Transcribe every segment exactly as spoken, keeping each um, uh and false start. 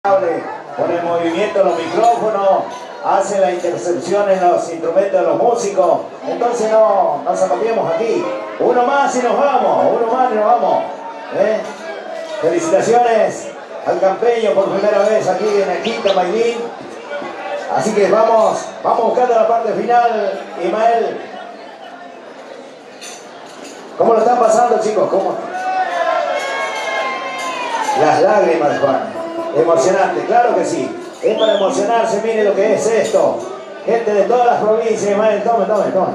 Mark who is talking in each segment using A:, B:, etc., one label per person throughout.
A: Con el movimiento de los micrófonos, hace la intercepción en los instrumentos de los músicos. Entonces no nos zapateamos aquí. Uno más y nos vamos, uno más y nos vamos. ¿Eh? Felicitaciones al campeño por primera vez aquí en el Quinta Maylin. Así que vamos, vamos buscando la parte final, Ismael. ¿Cómo lo están pasando, chicos? ¿Cómo? Las lágrimas, Juan. Emocionante, claro que sí. Es para emocionarse, mire lo que es esto. Gente de todas las provincias, Ismael, tome, tome, tome.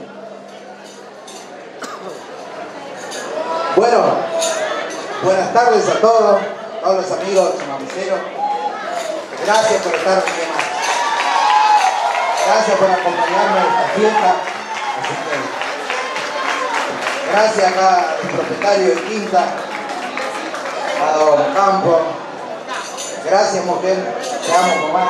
B: Bueno, buenas tardes a todos, todos los amigos chamameceros. Gracias por estar aquí más. Gracias por acompañarme en esta fiesta. Así que, gracias acá al propietario de Quinta, a don Campo. Gracias, mujer, te amo, mamá.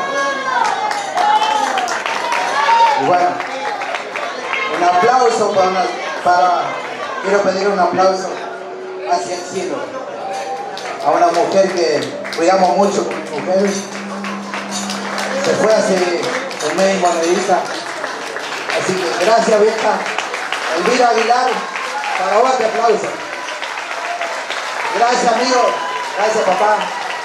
B: Y bueno, un aplauso para, una, para quiero pedir un aplauso hacia el cielo a una mujer que cuidamos mucho con mi mujer. Se fue hace un mes y monedita. Así que gracias, vieja. Elvira Aguilar, para vos te aplauso. Gracias, amigo. Gracias, papá.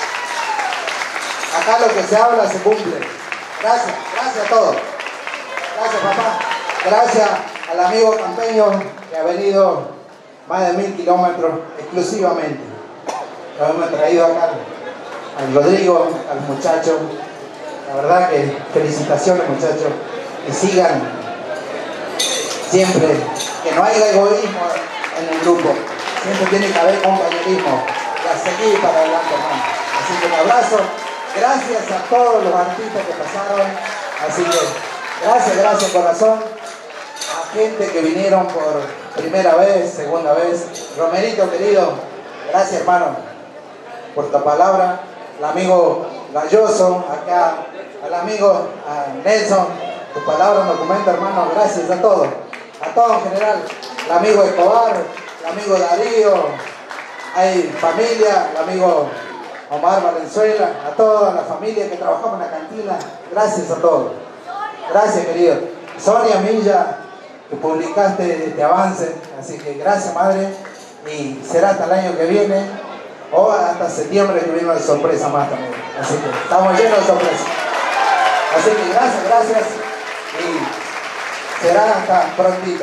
B: Acá lo que se habla se cumple. Gracias, gracias a todos. Gracias, papá. Gracias al amigo campeño que ha venido más de mil kilómetros exclusivamente. Lo hemos traído acá al Rodrigo, al muchacho. La verdad que felicitaciones, muchachos. Que sigan siempre, que no haya egoísmo en el grupo. Siempre tiene que haber compañerismo. Y a seguir para adelante, hermano. Así que un abrazo. Gracias a todos los artistas que pasaron. Así que gracias, gracias corazón. A gente que vinieron por primera vez, segunda vez. Romerito querido, gracias hermano por tu palabra. El amigo Galloso, acá, al amigo a Nelson, tu palabra nos comenta, hermano. Gracias a todos, a todos en general. El amigo Escobar, el amigo Darío, hay familia, el amigo Omar Valenzuela, a toda la familia que trabajamos en la cantina, gracias a todos. Gracias, querido. Sonia Milla, que publicaste este avance, así que gracias, madre, y será hasta el año que viene, o hasta septiembre que viene una sorpresa más también. Así que estamos llenos de sorpresas. Así que gracias, gracias, y será hasta prontito.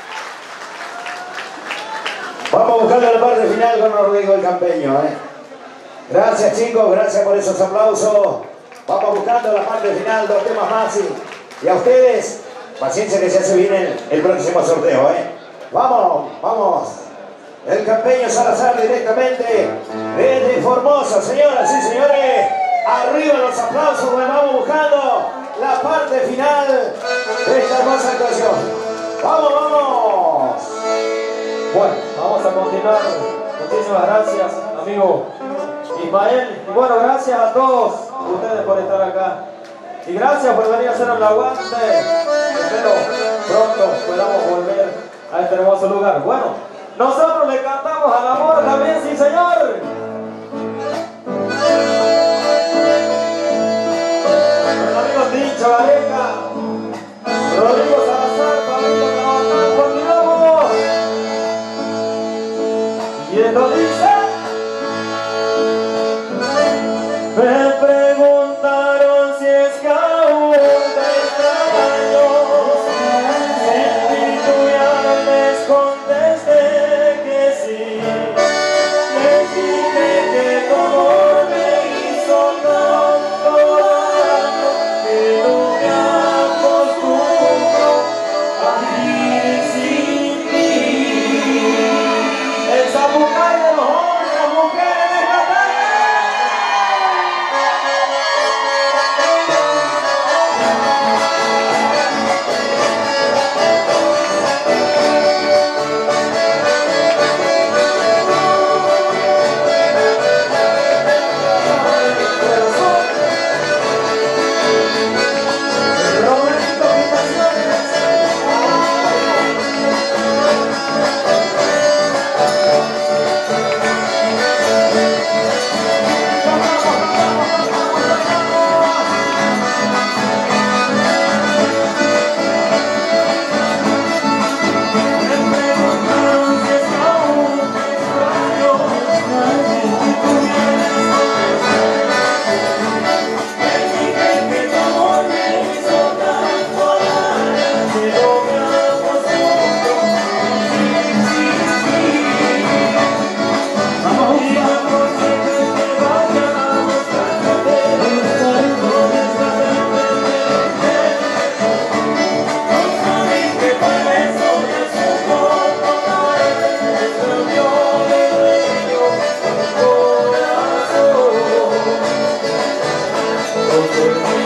A: Vamos buscando la parte final con Rodrigo el campeño, ¿eh? Gracias, chicos, gracias por esos aplausos. Vamos buscando la parte final, dos temas más y, y a ustedes, paciencia que ya se viene el, el próximo sorteo, ¿eh? Vamos, vamos. El campeño Salazar directamente desde Formosa, señoras y señores. Arriba los aplausos, porque vamos buscando la parte final de esta hermosa actuación. ¡Vamos, vamos!
C: Bueno, vamos a continuar. Muchísimas gracias, amigo Ismael. Y bueno, gracias a todos ustedes por estar acá. Y gracias por venir a hacer el aguante. Espero pronto podamos volver a este hermoso lugar. Bueno, nosotros le cantamos al amor también, sí señor. El amigo Tincho Gareca, Rodrigo Salazar, Pablito Carvajal, continuamos. Y esto dice: me preguntaron si es que aún te extraño. Sentí tu ya les contesté que sí. Les dije contigo.